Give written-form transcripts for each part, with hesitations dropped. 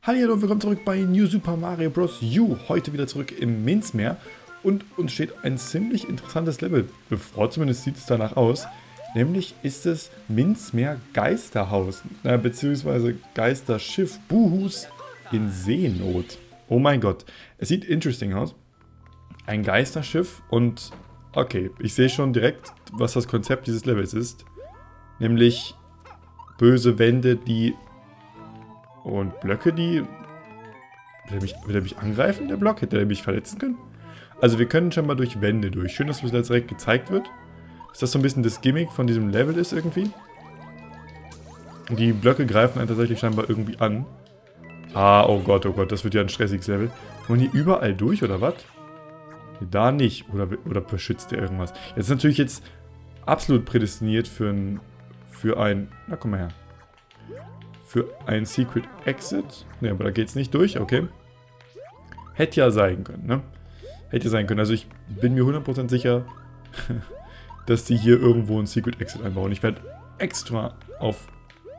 Hallo und willkommen zurück bei New Super Mario Bros. U. Heute wieder zurück im Minzmeer und uns steht ein ziemlich interessantes Level bevor, zumindest sieht es danach aus. Nämlich ist es Minzmeer Geisterhaus, beziehungsweise Geisterschiff Buhus in Seenot. Oh mein Gott, es sieht interesting aus. Ein Geisterschiff und okay, ich sehe schon direkt, was das Konzept dieses Levels ist. Nämlich böse Wände, die und Blöcke, die... Will er mich angreifen, der Block? Hätte er mich verletzen können? Also wir können schon mal durch Wände durch. Schön, dass das jetzt direkt gezeigt wird. Dass das so ein bisschen das Gimmick von diesem Level ist irgendwie. Und die Blöcke greifen einen tatsächlich scheinbar irgendwie an. Ah, oh Gott, das wird ja ein stressiges Level. Kann man hier überall durch, oder was? Da nicht. Oder beschützt er irgendwas? Jetzt ist natürlich jetzt absolut prädestiniert für ein... Na, komm mal her. Für ein Secret Exit. Ne, aber da geht's nicht durch, okay. Hätte ja sein können, ne? Hätte ja sein können. Also ich bin mir 100% sicher, dass die hier irgendwo ein Secret Exit einbauen. Ich werde extra auf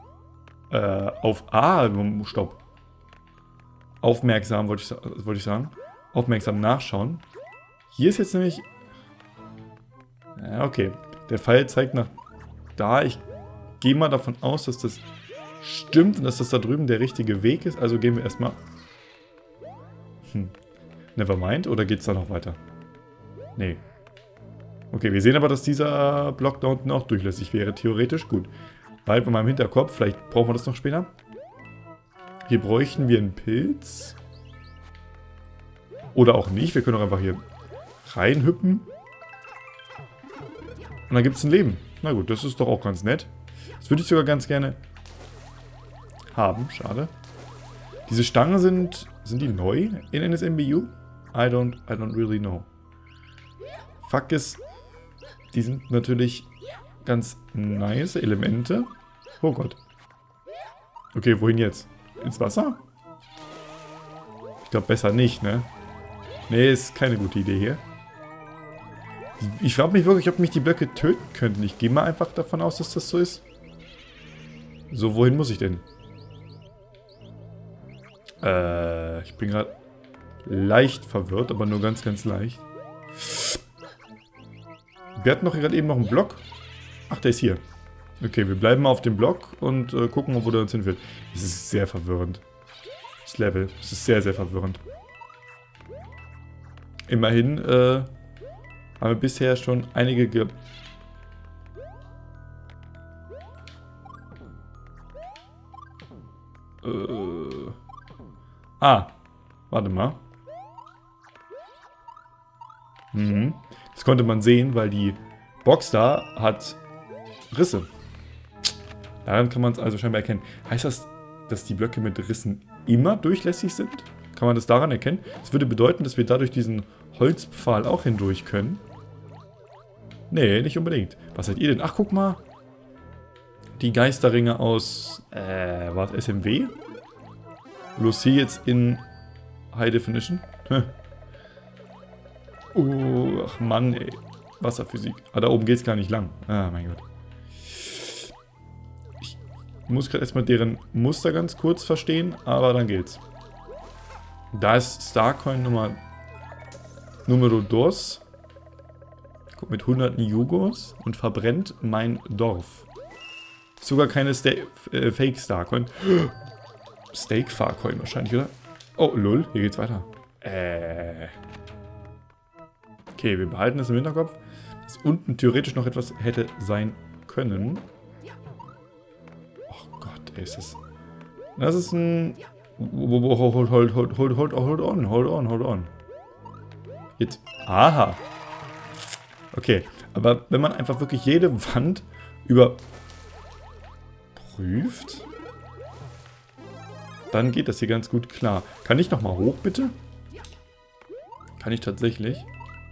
stopp. Aufmerksam, wollte ich sagen. Aufmerksam nachschauen. Hier ist jetzt nämlich... Ja, okay. Der Pfeil zeigt nach da. Ich gehe mal davon aus, dass das stimmt und dass das da drüben der richtige Weg ist. Also gehen wir erstmal... Nevermind. Oder geht es da noch weiter? Nee. Okay, wir sehen aber, dass dieser Block da unten auch durchlässig wäre. Theoretisch gut. Bald bei meinem Hinterkopf. Vielleicht brauchen wir das noch später. Hier bräuchten wir einen Pilz. Oder auch nicht. Wir können auch einfach hier reinhüppen. Und dann gibt es ein Leben. Na gut, das ist doch auch ganz nett. Das würde ich sogar ganz gerne haben. Schade. Diese Stangen sind die neu in NSMBU? I don't really know. Fakt ist, die sind natürlich ganz nice Elemente. Oh Gott. Okay, wohin jetzt? Ins Wasser? Ich glaube besser nicht, ne? Ne, ist keine gute Idee hier. Ich frage mich wirklich, ob mich die Blöcke töten könnten. Ich gehe mal einfach davon aus, dass das so ist. So, wohin muss ich denn? Ich bin gerade leicht verwirrt, aber nur ganz, ganz leicht. Wir hatten doch gerade eben noch einen Block. Ach, der ist hier. Okay, wir bleiben mal auf dem Block und gucken, wo der uns hinführt. Es ist sehr verwirrend. Das Level. Es ist sehr, sehr verwirrend. Immerhin haben wir bisher schon einige warte mal. Das konnte man sehen, weil die Box da hat Risse. Daran kann man es also scheinbar erkennen. Heißt das, dass die Blöcke mit Rissen immer durchlässig sind? Kann man das daran erkennen? Das würde bedeuten, dass wir dadurch diesen Holzpfahl auch hindurch können. Nee, nicht unbedingt. Was seid ihr denn? Ach, guck mal. Die Geisterringe aus, was, SMW? Bloß hier jetzt in High Definition. Oh, ach Mann, ey. Wasserphysik. Ah, da oben geht es gar nicht lang. Ah, mein Gott. Ich muss gerade erstmal deren Muster ganz kurz verstehen, aber dann geht's. Da ist Starcoin Numero 2. Mit 100 Jugos und verbrennt mein Dorf. Sogar keine Fake Starcoin. Steak Farcoin wahrscheinlich, oder? Oh, lol, hier geht's weiter. Okay, wir behalten das im Hinterkopf. Dass unten theoretisch noch etwas hätte sein können. Oh Gott, ey, ist das... Das ist ein... Hold on. Jetzt... Aha. Okay, aber wenn man einfach wirklich jede Wand überprüft, dann geht das hier ganz gut klar. Kann ich nochmal hoch, bitte? Kann ich tatsächlich?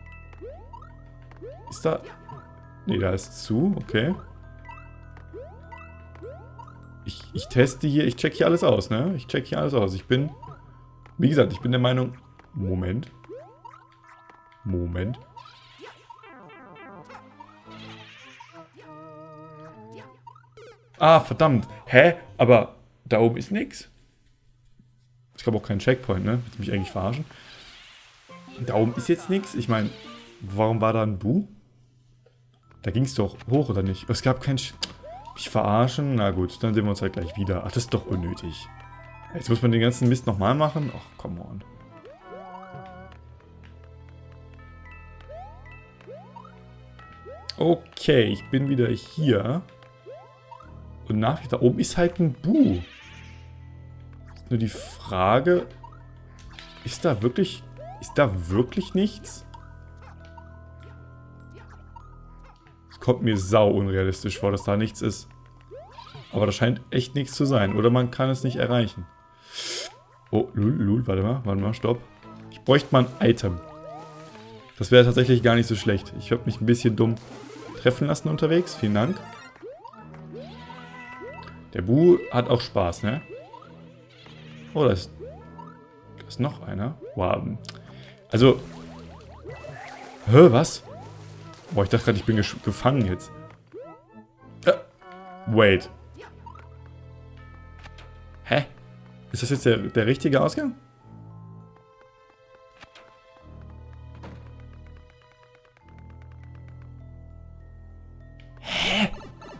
Ist da... Ne, da ist zu, okay. Ich teste hier, ich check hier alles aus, ne? Ich check hier alles aus. Ich bin... Wie gesagt, ich bin der Meinung... Moment. Ah, verdammt. Hä? Aber da oben ist nix. glaube auch kein Checkpoint, ne? Willst du mich eigentlich verarschen? Da oben ist jetzt nichts. Ich meine, warum war da ein Bu? Da ging es doch hoch, oder nicht? Es gab kein... Mich verarschen? Na gut, dann sehen wir uns halt gleich wieder. Ach, das ist doch unnötig. Jetzt muss man den ganzen Mist nochmal machen? Ach, come on. Okay, ich bin wieder hier. Und nach wie da oben ist halt ein Bu. Nur die Frage, ist da wirklich nichts? Es kommt mir sau unrealistisch vor, dass da nichts ist. Aber da scheint echt nichts zu sein. Oder man kann es nicht erreichen. Oh, Lul, warte mal, stopp. Ich bräuchte mal ein Item. Das wäre tatsächlich gar nicht so schlecht. Ich habe mich ein bisschen dumm treffen lassen unterwegs. Vielen Dank. Der Bu hat auch Spaß, ne? Oh, da ist noch einer. Wow. Also. Hä, was? Boah, ich dachte gerade, ich bin gefangen jetzt. Wait. Hä? Ist das jetzt der richtige Ausgang? Hä?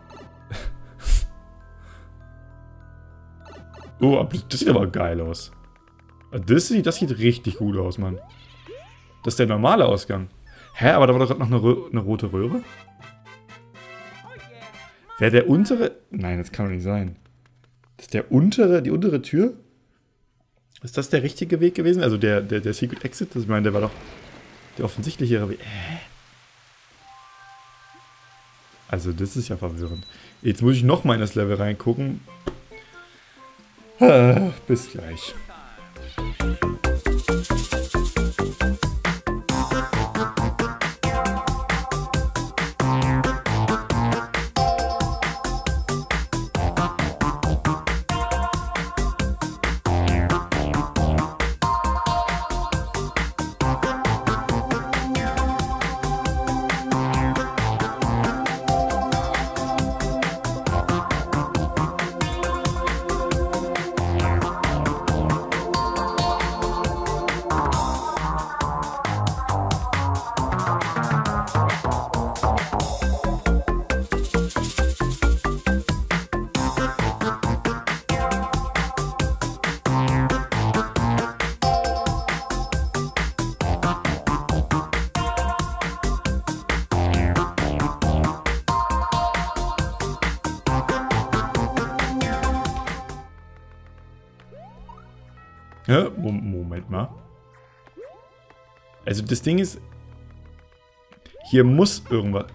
Oh, das sieht aber geil aus. Das sieht richtig gut aus, Mann. Das ist der normale Ausgang. Hä, aber da war doch gerade noch eine rote Röhre? Wäre der untere... Nein, das kann doch nicht sein. Das ist die untere Tür? Ist das der richtige Weg gewesen? Also der Secret Exit? Ich meine, der war doch der offensichtlichere Weg. Also das ist ja verwirrend. Jetzt muss ich nochmal in das Level reingucken. Bis gleich. Ja, Moment mal. Also das Ding ist, hier muss irgendwas...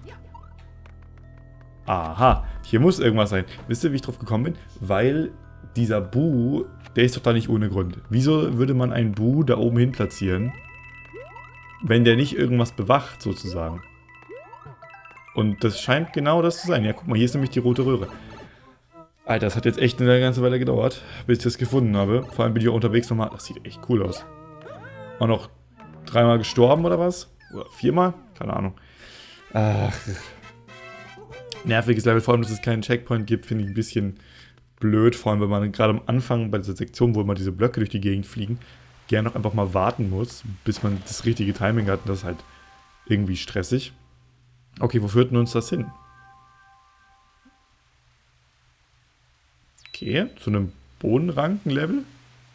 Aha, hier muss irgendwas sein. Wisst ihr, wie ich drauf gekommen bin? Weil dieser Bu, der ist doch da nicht ohne Grund. Wieso würde man einen Bu da oben hin platzieren, wenn der nicht irgendwas bewacht, sozusagen? Und das scheint genau das zu sein. Ja, guck mal, hier ist nämlich die rote Röhre. Alter, das hat jetzt echt eine ganze Weile gedauert, bis ich das gefunden habe. Vor allem bin ich auch unterwegs nochmal. Das sieht echt cool aus. Auch noch 3-mal gestorben oder was? Oder 4-mal? Keine Ahnung. Ach. Nerviges Level, vor allem, dass es keinen Checkpoint gibt, finde ich ein bisschen blöd. Vor allem, wenn man gerade am Anfang bei dieser Sektion, wo immer diese Blöcke durch die Gegend fliegen, gerne noch einfach mal warten muss, bis man das richtige Timing hat. Und das ist halt irgendwie stressig. Okay, wo führt denn uns das hin? Okay, zu einem Bodenranken-Level.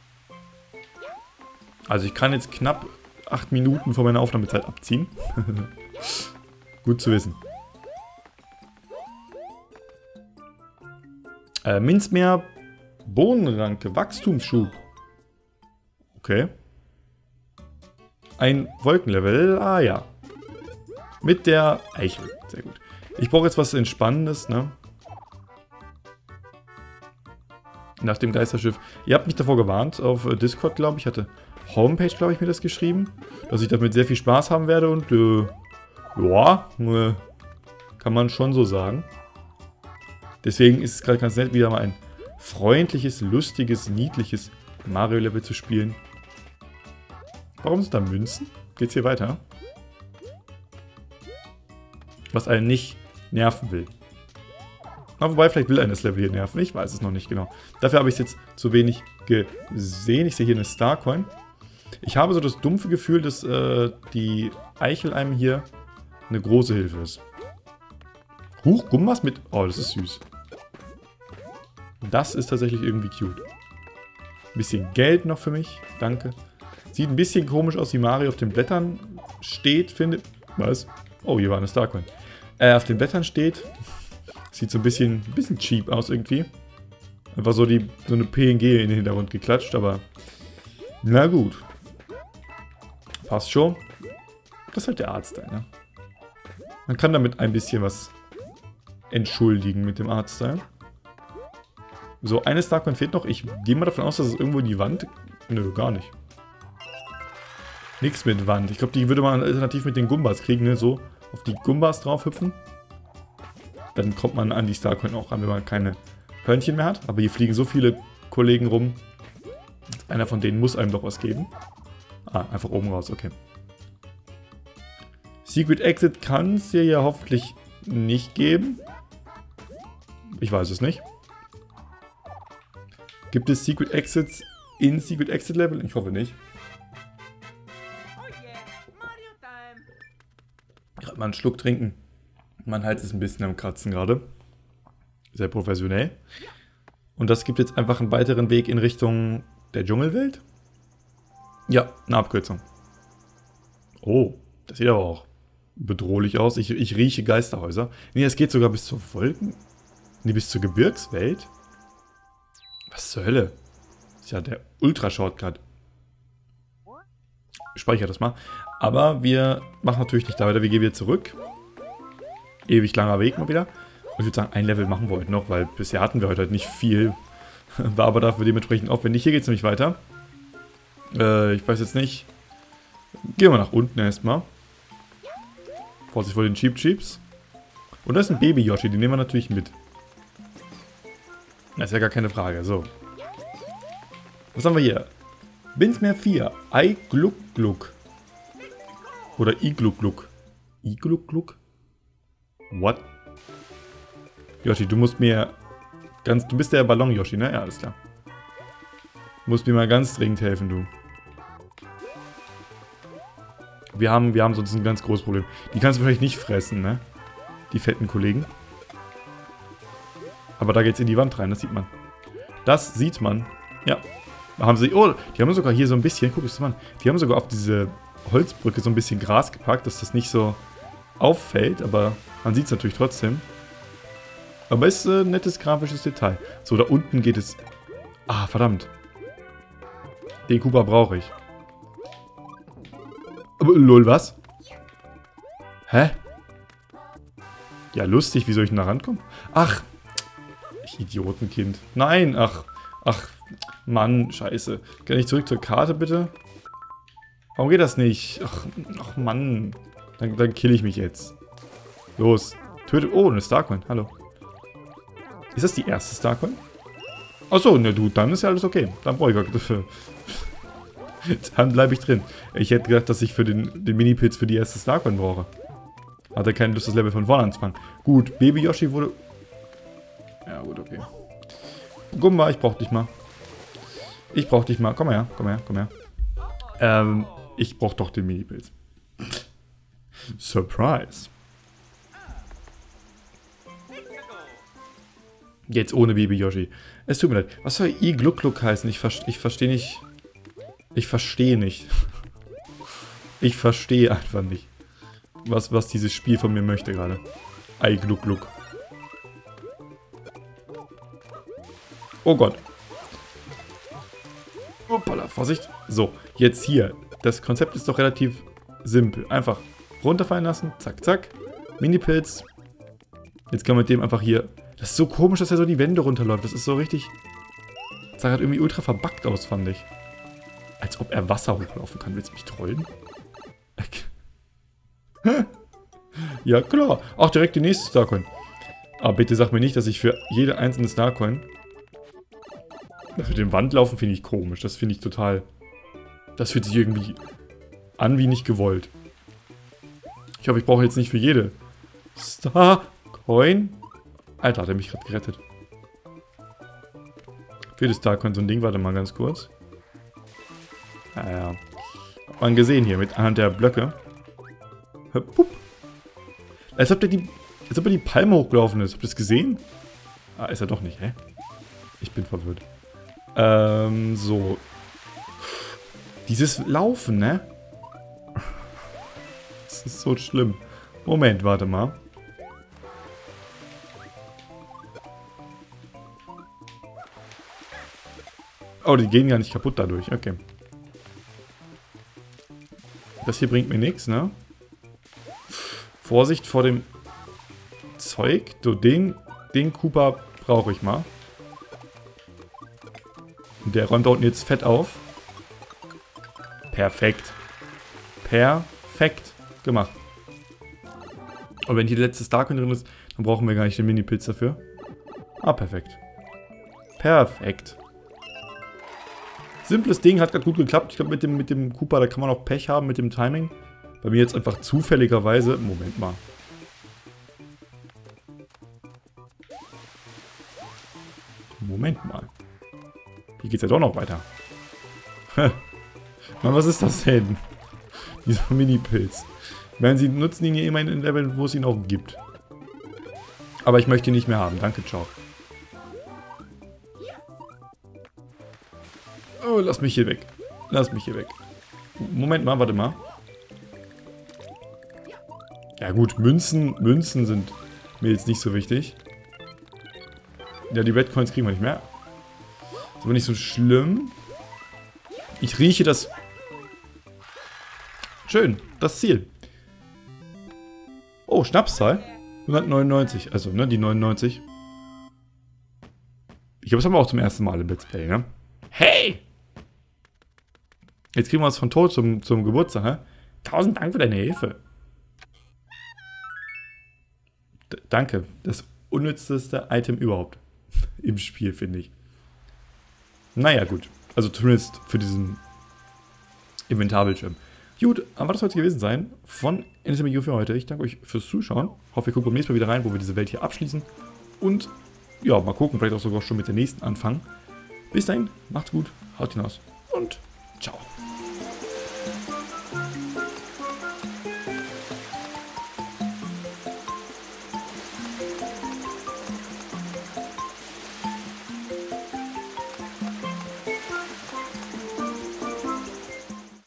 Also ich kann jetzt knapp 8 Minuten von meiner Aufnahmezeit abziehen. Gut zu wissen. Minzmeer, Bodenranke, Wachstumsschub. Okay. Ein Wolkenlevel, ah ja. Mit der Eichel, sehr gut. Ich brauche jetzt was Entspannendes, ne? Nach dem Geisterschiff. Ihr habt mich davor gewarnt, auf Discord, glaube ich, hatte Homepage, glaube ich, mir das geschrieben, dass ich damit sehr viel Spaß haben werde und, ja, kann man schon so sagen. Deswegen ist es gerade ganz nett, wieder mal ein freundliches, lustiges, niedliches Mario-Level zu spielen. Warum sind da Münzen? Geht's hier weiter? Was einen nicht nerven will. Na, wobei, vielleicht will einen das Level hier nerven. Ich weiß es noch nicht genau. Dafür habe ich es jetzt zu wenig gesehen. Ich sehe hier eine Starcoin. Ich habe so das dumpfe Gefühl, dass die Eichel einem hier eine große Hilfe ist. Huch, Gumbas mit... Oh, das ist süß. Das ist tatsächlich irgendwie cute. Ein bisschen Geld noch für mich. Danke. Sieht ein bisschen komisch aus, wie Mario auf den Blättern steht, finde... Was? Oh, hier war eine Starcoin. Auf den Blättern steht. Sieht so ein bisschen cheap aus irgendwie. Einfach so eine PNG in den Hintergrund geklatscht, aber... Na gut. Passt schon. Das ist halt der Artstyle, ne? Man kann damit ein bisschen was entschuldigen mit dem Artstyle. So, eine Starcoin fehlt noch. Ich gehe mal davon aus, dass es irgendwo in die Wand... Nö, gar nicht. Nichts mit Wand. Ich glaube, die würde man alternativ mit den Gumbas kriegen, ne? So auf die Gumbas drauf hüpfen. Dann kommt man an die Starcoin auch ran, wenn man keine Hörnchen mehr hat. Aber hier fliegen so viele Kollegen rum. Einer von denen muss einem doch was geben. Ah, einfach oben raus, okay. Secret Exit kann es hier ja hoffentlich nicht geben. Ich weiß es nicht. Gibt es Secret Exits in Secret Exit Level? Ich hoffe nicht. Gerade mal einen Schluck trinken. Mein Hals ist ein bisschen am Kratzen gerade. Sehr professionell. Und das gibt jetzt einfach einen weiteren Weg in Richtung der Dschungelwelt? Ja, eine Abkürzung. Oh, das sieht aber auch bedrohlich aus. Ich rieche Geisterhäuser. Nee, es geht sogar bis zur Wolken. Nee, bis zur Gebirgswelt. Was zur Hölle? Das ist ja der Ultra-Shortcut. Ich speichere das mal. Aber wir machen natürlich nicht da weiter. Wir gehen wieder zurück. Ewig langer Weg mal wieder. Und ich würde sagen, ein Level machen wir heute noch, weil bisher hatten wir heute halt nicht viel. War aber dafür dementsprechend aufwendig. Hier geht es nämlich weiter. Ich weiß jetzt nicht. Gehen wir nach unten erstmal. Vorsicht vor den Cheeps. Und da ist ein Baby-Yoshi, den nehmen wir natürlich mit. Das ist ja gar keine Frage. So. Was haben wir hier? Binsmeer 4. Ei Gluck Gluck. Oder Igluck Gluck. Igluck Gluck? What? Yoshi, du musst mir ganz... Du bist der Ballon-Yoshi, ne? Ja, alles klar. Du musst mir mal ganz dringend helfen, du. Wir haben sonst ein ganz großes Problem. Die kannst du vielleicht nicht fressen, ne? Die fetten Kollegen. Aber da geht's in die Wand rein, das sieht man. Das sieht man. Ja. Da haben sie... Oh, die haben sogar hier so ein bisschen... Guck das mal an. Die haben sogar auf diese Holzbrücke so ein bisschen Gras gepackt, dass das nicht so auffällt. Aber man sieht es natürlich trotzdem. Aber ist ein nettes grafisches Detail. So, da unten geht es... Ah, verdammt. Den Koopa brauche ich. Aber, lol, was? Hä? Ja, lustig, wie soll ich denn da rankommen? Ach, ich Idiotenkind. Nein, ach, Mann, scheiße. Kann ich zurück zur Karte, bitte? Warum geht das nicht? Ach Mann. Dann kill ich mich jetzt. Los, töte... Oh, eine Starcoin, hallo. Ist das die erste Starcoin? Achso, ne du, dann ist ja alles okay. Dann brauche ich gar nicht... Dann bleibe ich drin. Ich hätte gedacht, dass ich für den Mini-Pilz für die erste Starcoin brauche. Hatte keine Lust, das Level von vorne anzufangen. Gut, Baby Yoshi wurde... Ja, gut, okay. Gumba, ich brauch dich mal. Ich brauch dich mal. Komm her, komm her, komm her. Ich brauch doch den Mini-Pilz. Surprise. Jetzt ohne Baby Yoshi. Es tut mir leid. Was soll I-Gluck-Gluck heißen? Ich verstehe nicht... Ich verstehe nicht. Ich verstehe einfach nicht, was dieses Spiel von mir möchte gerade. Ei, Gluck, Gluck. Oh Gott. Hoppala, Vorsicht. So, jetzt hier. Das Konzept ist doch relativ simpel. Einfach runterfallen lassen. Zack, zack. Mini-Pilz. Jetzt kann man mit dem einfach hier... Das ist so komisch, dass er so die Wände runterläuft. Das ist so richtig... Das sah halt irgendwie ultra verbuggt aus, fand ich. Als ob er Wasser hochlaufen kann. Willst du mich trollen? Ja, klar. Auch direkt die nächste Starcoin. Aber bitte sag mir nicht, dass ich für jede einzelne Starcoin... Das mit dem Wandlaufen finde ich komisch. Das finde ich total... Das fühlt sich irgendwie an wie nicht gewollt. Ich hoffe, ich brauche jetzt nicht für jede Starcoin... Alter, hat er mich gerade gerettet. Viertes Starcoin, so ein Ding. Warte mal ganz kurz. Naja. Hat man gesehen hier mit anhand der Blöcke. Pup. Als ob er die Palme hochgelaufen ist. Habt ihr das gesehen? Ah, ist er doch nicht, hä? Ich bin verwirrt. So. Dieses Laufen, ne? Das ist so schlimm. Moment, warte mal. Oh, die gehen gar nicht kaputt dadurch. Okay. Das hier bringt mir nichts, ne? Vorsicht vor dem Zeug. So, den Koopa brauche ich mal. Und der räumt da unten jetzt fett auf. Perfekt. Perfekt gemacht. Und wenn hier der letzte Starcoin drin ist, dann brauchen wir gar nicht den Mini-Pilz dafür. Ah, perfekt. Perfekt. Simples Ding, hat gerade gut geklappt. Ich glaube, mit dem Koopa, da kann man auch Pech haben mit dem Timing. Bei mir jetzt einfach zufälligerweise... Moment mal. Moment mal. Hier geht's ja doch noch weiter. Mann, was ist das denn? Dieser Mini-Pilz. Ich meine, sie nutzen ihn ja immer in Leveln, wo es ihn auch gibt. Aber ich möchte ihn nicht mehr haben. Danke, ciao. Oh, lass mich hier weg. Lass mich hier weg. Moment mal, warte mal. Ja gut, Münzen sind mir jetzt nicht so wichtig. Ja, die Red Coins kriegen wir nicht mehr. Ist aber nicht so schlimm. Ich rieche das... Schön, das Ziel. Oh, Schnapszahl. 199, also, ne, die 99. Ich glaube, das haben wir auch zum ersten Mal im Let's Play, ne? Hey! Jetzt kriegen wir was von Tod zum Geburtstag, hä? 1000 Dank für deine Hilfe. Danke. Das unnützeste Item überhaupt. Im Spiel, finde ich. Naja, gut. Also zumindest für diesen Inventarbildschirm. Gut, aber das soll es gewesen sein von NSMU für heute. Ich danke euch fürs Zuschauen. Hoffe, ihr guckt beim nächsten Mal wieder rein, wo wir diese Welt hier abschließen. Und ja, mal gucken, vielleicht auch sogar schon mit der nächsten anfangen. Bis dahin, macht's gut, haut hinaus und ciao.